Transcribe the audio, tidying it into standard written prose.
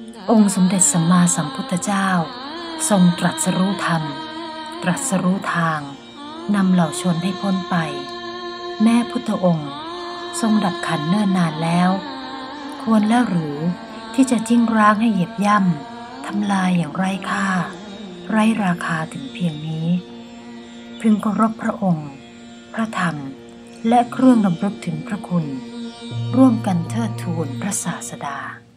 องค์สมเด็จสัมมาสัมพุทธเจ้าทรงตรัสรู้ธรรมตรัสรู้ทางนำเหล่าชนให้พ้นไปแม่พุทธองค์ทรงดับขันธ์เนิ่นนานแล้วควรแล้วหรือที่จะทิ้งร้างให้เหยียบย่ำทำลายอย่างไร้ค่าไร้ราคาถึงเพียงนี้พึงเคารพพระองค์พระธรรมและเครื่องรำลึกถึงพระคุณร่วมกันเทิดทูนพระศาสดา